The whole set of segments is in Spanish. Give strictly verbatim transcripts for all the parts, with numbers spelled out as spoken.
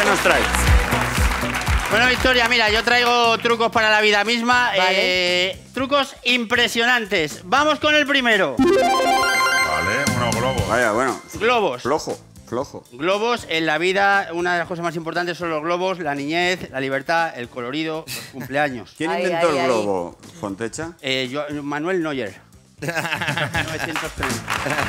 nos traes? Bueno, Victoria, mira, yo traigo trucos para la vida misma. Vale. Eh, trucos impresionantes. Vamos con el primero. Vale, unos globos. Vaya, bueno. Globos. Flojo, flojo. Globos, en la vida, una de las cosas más importantes son los globos, la niñez, la libertad, el colorido, los cumpleaños. ¿Quién Ay, inventó ay, el ay. globo? ¿Fontecha? Eh, yo- Manuel Neuer. mil novecientos treinta.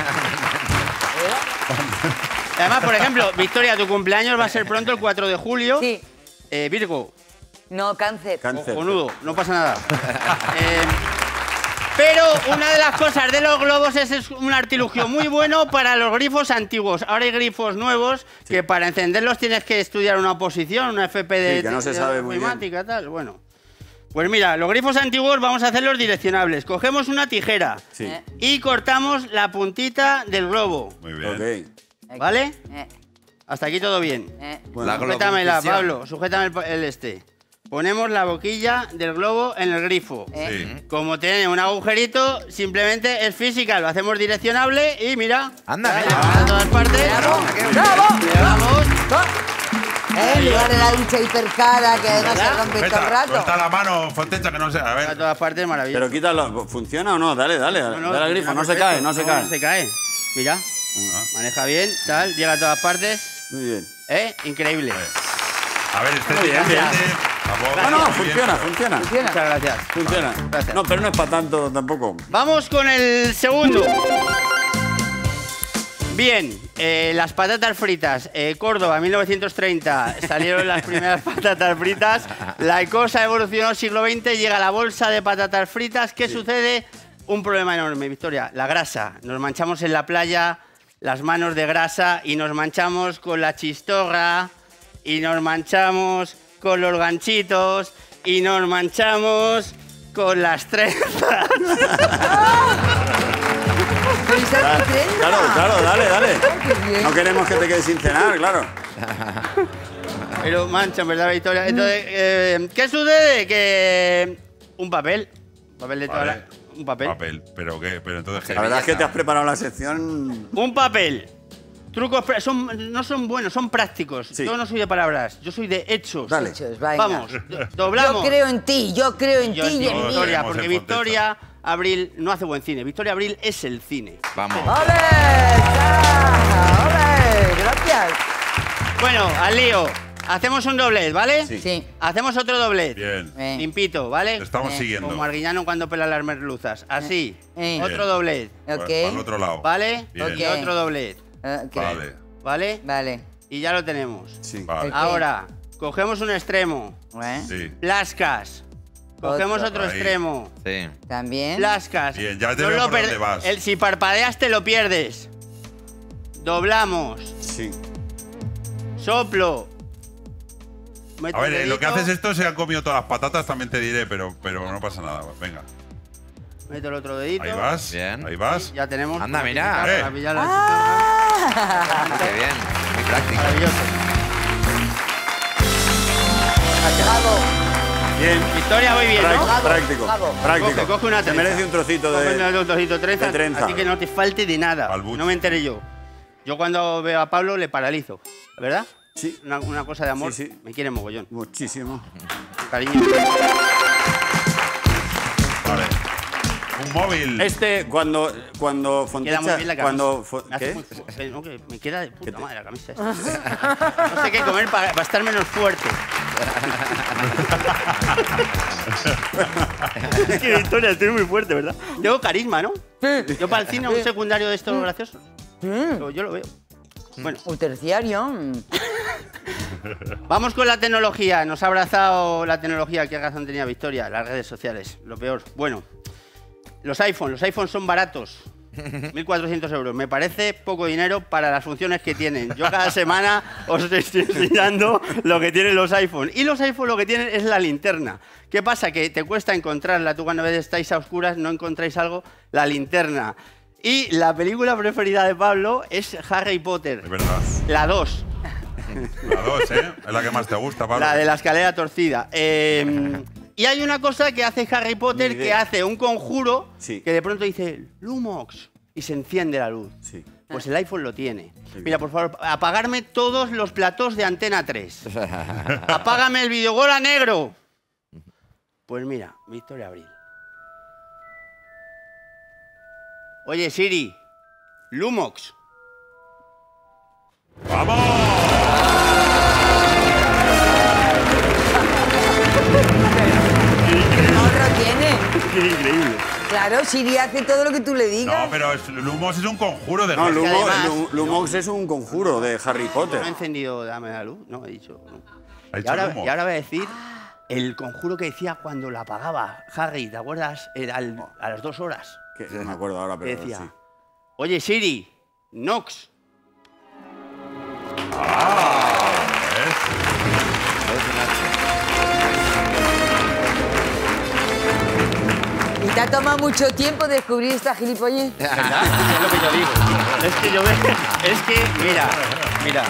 Además, por ejemplo, Victoria, tu cumpleaños va a ser pronto, el cuatro de julio. Sí. Eh, Virgo, No, cáncer. Cáncer. cojonudo, no pasa nada. Eh, pero una de las cosas de los globos es, es un artilugio muy bueno para los grifos antiguos. Ahora hay grifos nuevos que para encenderlos tienes que estudiar una oposición, una F P de, Sí, que no se de sabe muy bien. ofimática, tal. Bueno. Pues mira, los grifos antiguos vamos a hacerlos direccionables. Cogemos una tijera Sí. Eh. y cortamos la puntita del globo, Muy bien. Ok. ¿vale? Eh, Hasta aquí todo bien. eh. Bueno, Sujétamela, Pablo, sujétame el, el este. Ponemos la boquilla del globo en el grifo. Eh. Sí. Como tiene un agujerito, simplemente es física, lo hacemos direccionable y mira. Anda, ¿vale? mira. A todas partes. ¡Bravo! Le damos. Eh, en lugar de la ducha hipercada que además se rompe todo el Suelta, rato. suelta la mano, Fontecha, que no sé. A A ver. todas partes, maravilloso. Pero quítalo. ¿Funciona o no? Dale, dale. No, no, dale al grifo. No se perfecto. cae, no se cae. No se cae. Mira. Maneja bien, tal, llega a todas partes. Muy bien. ¿Eh? Increíble. A ver, este Muy bien, este- bien. tampoco- No, no, muy bien, funciona, pero- funciona. Muchas gracias. Funciona. Gracias. No, pero no es para tanto tampoco. Vamos con el segundo. Bien, eh, las patatas fritas. Eh, Córdoba, mil novecientos treinta. Salieron las primeras patatas fritas. La cosa evolucionó siglo veinte. Llega la bolsa de patatas fritas. ¿Qué sucede? Un problema enorme, Victoria. La grasa. Nos manchamos en la playa, las manos de grasa, y nos manchamos con la chistorra, y nos manchamos con los ganchitos, y nos manchamos con las trenzas. Pero esa Claro, es mi trenza. claro, claro, dale, dale. Qué bien. No queremos que te quedes sin cenar, claro. Pero manchan, ¿verdad, Victoria? Entonces, eh, ¿qué sucede? Que un papel, papel de toda Vale. la- un papel, Papel. ¿Pero qué? Pero entonces, ¿qué? La verdad es que te has preparado la sección. un papel. Trucos, pra- son, no son buenos, son prácticos. Sí. Yo no soy de palabras, yo soy de hechos. Dale. Hechos, venga. Vamos, do- doblamos. Yo creo en ti, yo creo en Yo ti en y ti, en mí. Victoria, Creemos porque en Victoria Abril no hace buen cine. Victoria Abril es el cine. Vamos. ¡Ole! ¡Ah! ¡Ole! Gracias. Bueno, al lío. Hacemos un doblez, ¿vale? Sí. Sí. Hacemos otro doblez. Bien. Eh. Limpito, ¿vale? Te estamos Eh, siguiendo. Como Arguiñano cuando pela las merluzas. Así. Eh. Otro Bien. doblez. Para Ok. el otro lado. ¿Vale? Bien. Y Ok. otro doblez. Ok. Vale. ¿Vale? Vale. Y ya lo tenemos. Sí. Vale. Ok. Ahora, cogemos un extremo. ¿Eh? Sí. Plascas. Cogemos Otro. otro Ahí. extremo. Sí. También. Plascas. Bien, ya te No veo lo por per- dónde vas. El, si parpadeas te lo pierdes. Doblamos. Sí. Soplo. Meto A ver, el eh, lo que dedito, haces esto se han comido todas las patatas, también te diré, pero, pero no pasa nada. Venga. Meto el otro dedito. Ahí vas. Bien. Ahí vas. Ya tenemos. Anda, una mira. pizca Eh. para pillar la ¡Ah! Qué bien. Muy práctico. Maravilloso. Bravo. Bien. Victoria, muy bien, ¿no? Práctico. Práctico. Bravo. práctico. Coge, coge una Se trenza. merece un trocito Coge de. un trocito de trenza, de trenza. así que no te falte de nada. Balbuche. No me enteré yo. Yo cuando veo a Pablo le paralizo, ¿verdad? Sí. Una, una cosa de amor. Sí, sí. Me quiere mogollón. Muchísimo. Cariño. Vale. Un móvil. Este, cuando. Cuando Queda muy Fontecha. bien la camisa. Cuando. fo- Me hace ¿Qué? muy fu- que no, que me queda de puta te- madre la camisa esta. No sé qué comer para, para estar menos fuerte. Es que Victoria, estoy muy fuerte, ¿verdad? Tengo carisma, ¿no? Yo para el cine un secundario de estos graciosos. Yo, yo lo veo. Bueno, Un terciario. mm. vamos con la tecnología. Nos ha abrazado la tecnología. Qué razón tenía Victoria. Las redes sociales, lo peor. Bueno, los iPhones. Los iPhones son baratos. mil cuatrocientos euros. Me parece poco dinero para las funciones que tienen. Yo cada semana os estoy enseñando lo que tienen los iPhones. Y los iPhones lo que tienen es la linterna. ¿Qué pasa? Que te cuesta encontrarla. Tú cuando a veces estáis a oscuras no encontráis algo, la linterna. Y la película preferida de Pablo es Harry Potter. Es verdad. La dos. La dos, ¿eh? Es la que más te gusta, Pablo. La de la escalera torcida. Eh, y hay una cosa que hace Harry Potter, Ni idea. que hace un conjuro Sí. que de pronto dice Lumox y se enciende la luz. Sí. Pues el iPhone lo tiene. Mira, por favor, apagarme todos los platós de Antena tres. Apágame el videogol a negro. Pues mira, Victoria Abril. Oye, Siri, Lumox. ¡Vamos! ¿Qué morro tiene? Qué increíble. Claro, Siri hace todo lo que tú le digas. No, pero es- Lumos es un conjuro de No, gente. Lumo- además- Lu- Lumox es un conjuro de Harry No Potter. he encendido Dame la luz, no, he dicho. no. Ha Y dicho ahora, Lumos. y ahora voy a decir el conjuro que decía cuando la apagaba Harry, ¿te acuerdas? Era al- a las dos horas. Que no me acuerdo ahora, Que pero decía, sí. oye, Siri, Nox. ¿Y te ha tomado mucho tiempo descubrir esta gilipollez? ¿Verdad? Es lo que yo digo. Es que yo veo. Es que, mira, mira.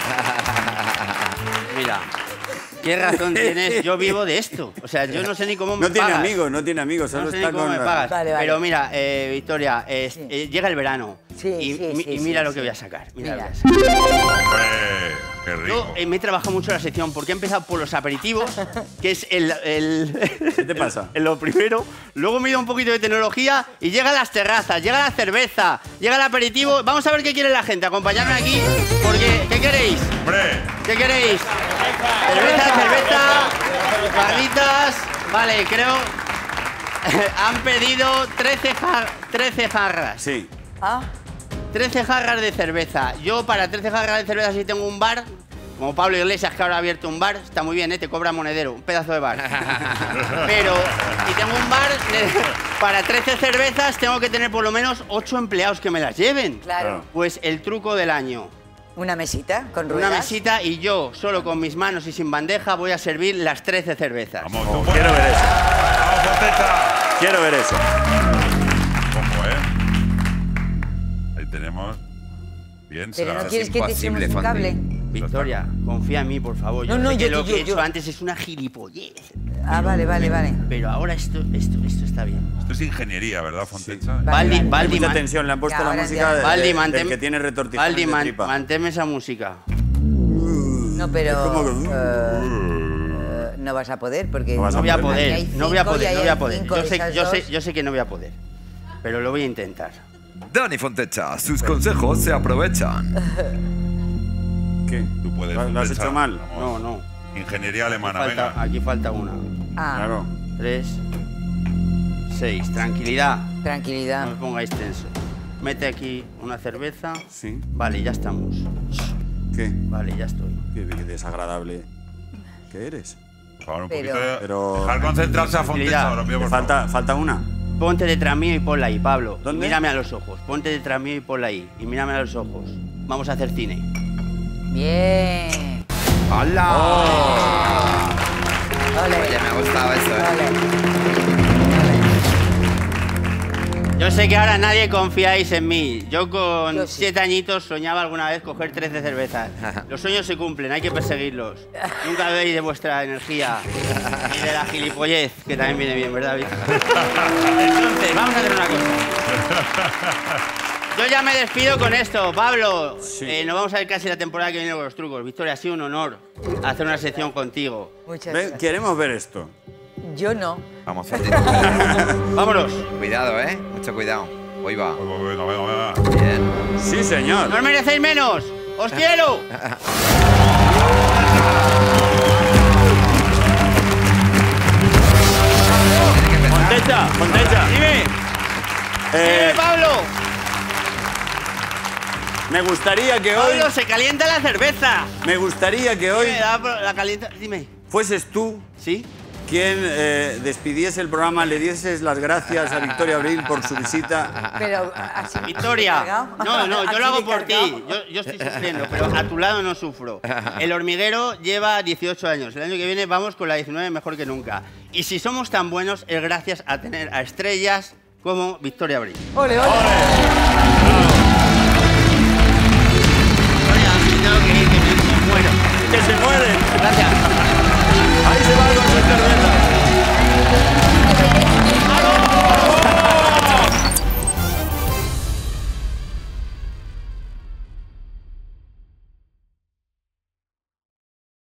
Mira. ¿Qué razón tienes? Yo vivo de esto. O sea, yo no sé ni cómo me No tiene pagas. amigos, no tiene amigos, solo No sé ni está cómo con... me la- pagas. Vale, vale. Pero mira, eh, Victoria, eh, Sí. eh, llega el verano. Sí, y, sí, mi- sí, y mira sí, lo que sí. voy a sacar. Mira, lo Mira. que voy a sacar. Hombre, qué rico. Yo eh, me he trabajado mucho la sección porque he empezado por los aperitivos, que es el, el- ¿Qué te pasa? en lo primero. Luego me he ido un poquito de tecnología y llegan las terrazas, llega la cerveza, llega el aperitivo. Vamos a ver qué quiere la gente. Acompañadme aquí porque ¿qué queréis? Hombre, ¿Qué queréis? Cerveza, cerveza, jarritas. Vale, creo. Han pedido trece, jar- trece jarras. Sí. Ah, trece jarras de cerveza. Yo para trece jarras de cerveza si tengo un bar, como Pablo Iglesias que ahora ha abierto un bar, está muy bien, ¿eh? Te cobra monedero, un pedazo de bar. Pero si tengo un bar, para trece cervezas tengo que tener por lo menos ocho empleados que me las lleven. claro. Pues el truco del año. Una mesita con ruedas. Una mesita y yo, solo con mis manos y sin bandeja, voy a servir las trece cervezas. vamos, Oh, tú quiero puedes. ver eso. ¡Vamos, Fonteta! Quiero ver eso. Ojo, ¿eh? Ahí tenemos. Bien, Pero será- no quieres que te imposible, echemos un Fondi. cable. Victoria, confía en mí, por favor. Yo No, no, sé que yo- lo yo- que he yo- hecho antes es una gilipollez. Ah, vale, vale, vale. Pero ahora esto, esto, esto está bien. Esto es ingeniería, ¿verdad, Fontecha? Vale, Baldi, vale. Hay Baldi, mucha man- tensión, le han puesto Ya, la ahora música ya. de- Baldi, del mantén- que tiene retortijones Baldi, de man- tripa. manténme esa música. No, pero... Es como que- eh, eh, no vas a poder porque... No vas No voy a Aquí poder, hay no voy a cinco y poder, ahí no voy a hay poder. cinco Yo de sé, esas yo, sé, dos. yo sé que no voy a poder, pero lo voy a intentar. Dani Fontecha, sus consejos se aprovechan. ¿Qué? Tú puedes, ¿Lo, lo has Fontecha. hecho mal? No, Vamos. no. Ingeniería alemana, Falta- venga. aquí falta una. Ah, Claro. Tres, seis. Tranquilidad. tranquilidad. No os pongáis tenso. Mete aquí una cerveza. Sí. Vale, ya estamos. ¿Qué? Vale, ya estoy. Qué, qué desagradable. ¿Qué eres? Por favor, un Pero- poquito de... Pero- Dejar concentrarse a Tranquilidad. Fontecha, lo pido Te por falta, favor. falta una. Ponte detrás mío y ponla ahí, Pablo. ¿Dónde? Y mírame a los ojos. Ponte detrás mío y ponla ahí. Y mírame a los ojos. Vamos a hacer cine. Bien. ¡Hala! Ole. Oye, me ha gustado eso, ¿eh? Ole. Yo sé que ahora nadie confiáis en mí. Yo con Yo sí. siete añitos soñaba alguna vez coger trece cervezas. Los sueños se cumplen, hay que perseguirlos. Nunca veis de vuestra energía ni de la gilipollez, que también viene bien, ¿verdad, Vic? Entonces, vamos a hacer una cosa. Yo ya me despido con esto, Pablo. Sí. Eh, nos vamos a ver casi la temporada que viene con los trucos. Victoria, ha sido un honor hacer una sección contigo. Muchas Ve, gracias. queremos ver esto. Yo no. Vamos, Fonteta. Vámonos. Cuidado, ¿eh? Mucho cuidado. Hoy va. Venga, venga, venga. Bien. Sí, señor. No os merecéis menos. ¡Os quiero! Fontecha, Fontecha. Dime, Eh, dime, Pablo. me gustaría que hoy, Pablo, se calienta la cerveza. me gustaría que hoy Dime, la, la calienta. Dime. fueses tú ¿Sí? quien eh, despidiese el programa, le dieses las gracias a Victoria Abril por su visita. Pero así. Victoria. ¿Cargado? No, no, yo Así lo hago de por cargado. ti. Yo, yo estoy sufriendo, pero a tu lado no sufro. El hormiguero lleva dieciocho años. El año que viene vamos con la diecinueve mejor que nunca. Y si somos tan buenos es gracias a tener a estrellas como Victoria Abril. Ole, ole.